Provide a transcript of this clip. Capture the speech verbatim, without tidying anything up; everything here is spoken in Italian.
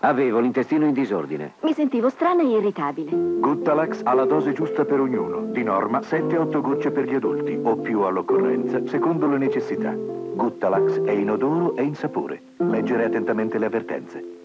Avevo l'intestino in disordine. Mi sentivo strana e irritabile. Guttalax ha la dose giusta per ognuno. Di norma sette otto gocce per gli adulti, o più all'occorrenza, secondo le necessità. Guttalax è inodoro e insapore. Leggere attentamente le avvertenze.